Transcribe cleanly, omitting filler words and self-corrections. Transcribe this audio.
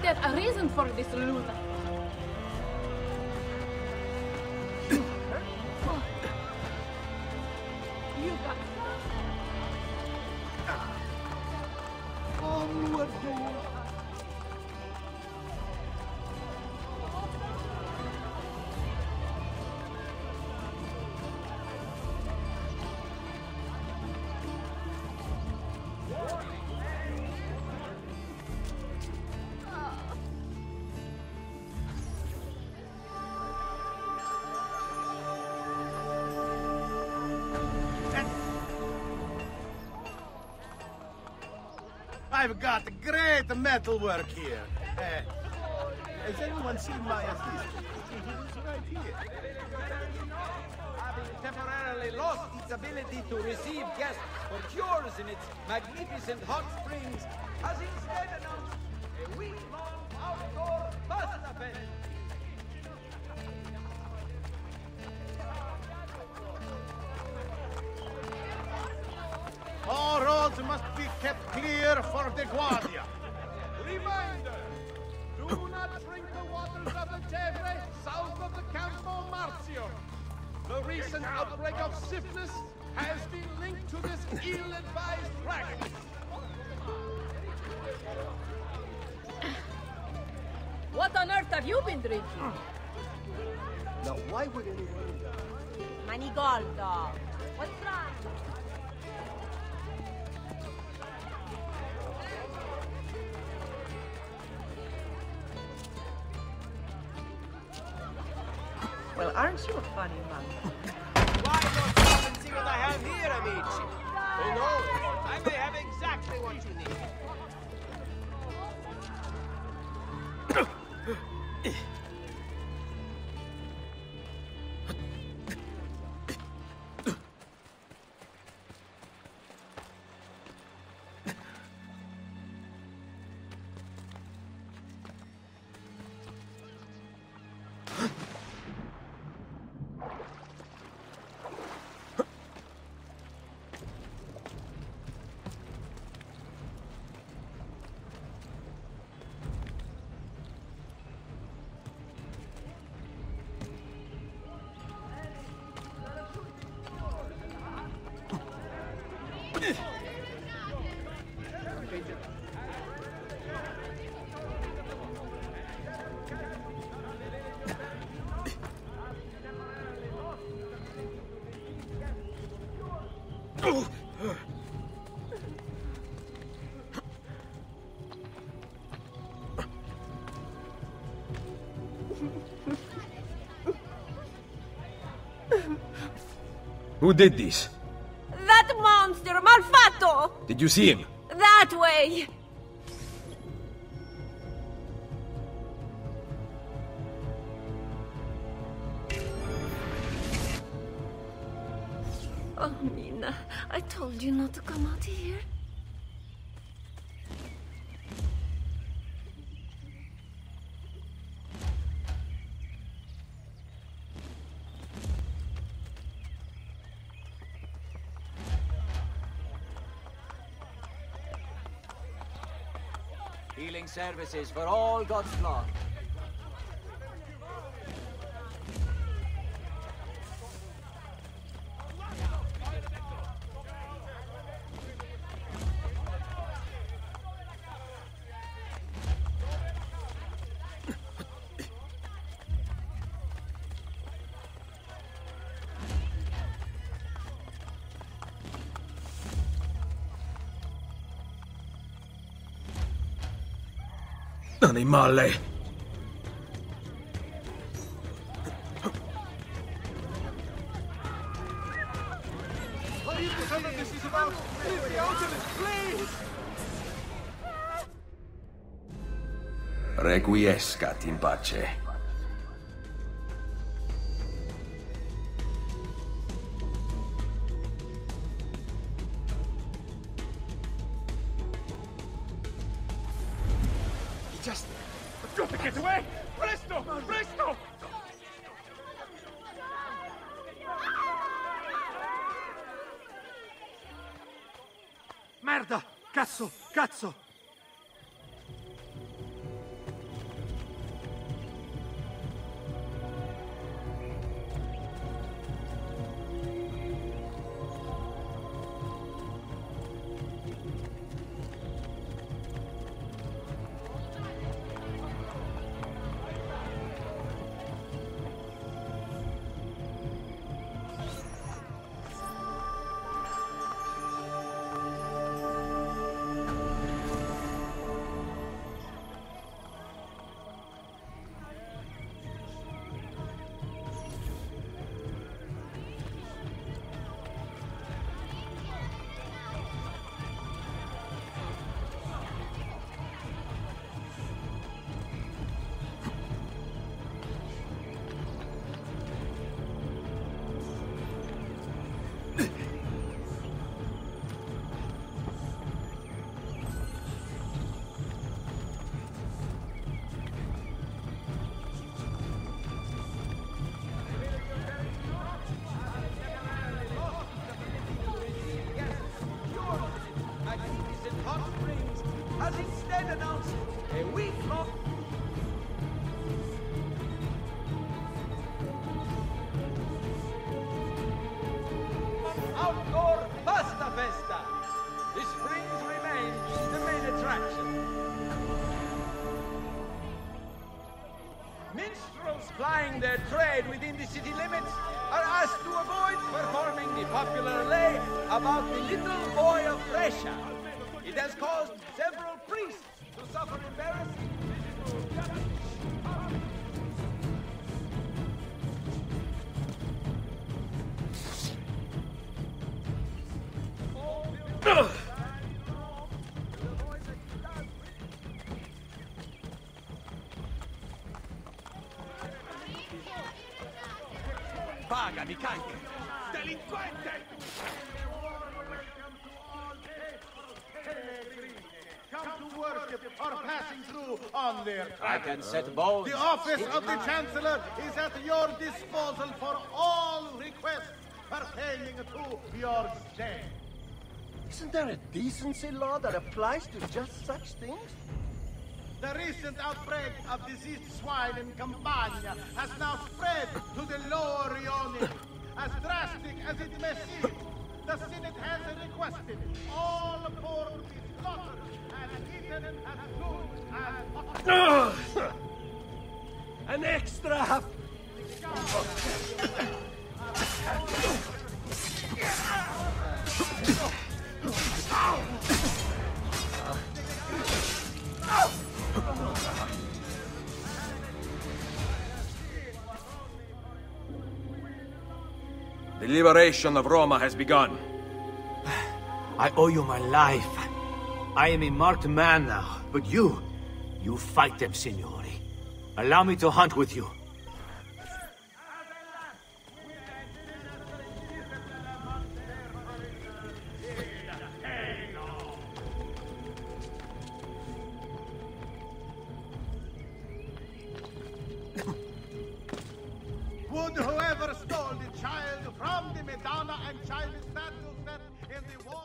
there a reason for this loot? You got... Onward, I've got great metalwork here. Has anyone seen my assistant? He's right here. Having temporarily lost its ability to receive guests for cures in its magnificent hot springs, has instead announced a week-long outdoor bus event. All roads must be kept clear for the Guardia. Reminder! Do not drink the waters of the Tevere south of the Campo Marzio. The recent outbreak of syphilis has been linked to this ill-advised practice. What on earth have you been drinking? Now, why would anyone... Manigoldo. What's wrong? Well, aren't you a funny man? Why not come and see what I have here, amici? Who knows? I may have exactly what you need. Who did this? That monster, Malfatto! Did you see him? That way! Oh, Mina, I told you not to come out here. Healing services for all God's flock. Animale! Whatever this is about, leave me out of it, please! Requiescat in pace. I've got to get away! Presto! Presto! Merda! Cazzo! Cazzo! instead announced a week-long outdoor pasta festa. The springs remain the main attraction. Minstrels plying their trade within the city limits are asked to avoid performing the popular lay about the little boy of Brescia. It has caused several priests to suffer embarrassing physical. Pagami, canche! Delinquente! Come to worship or passing through on their I can set balls. The office of the Chancellor is at your disposal for all requests pertaining to your stay. Isn't there a decency law that applies to just such things? The recent outbreak of diseased swine in Campania has now spread to the lower Rioni. As drastic as it may seem, the Senate has requested all pork to be slaughtered and eaten as soon as An extra! The liberation of Roma has begun. I owe you my life. I am a marked man now, but you fight them, signori. Allow me to hunt with you. Would whoever stole the child from the Madonna and child statues set in the wall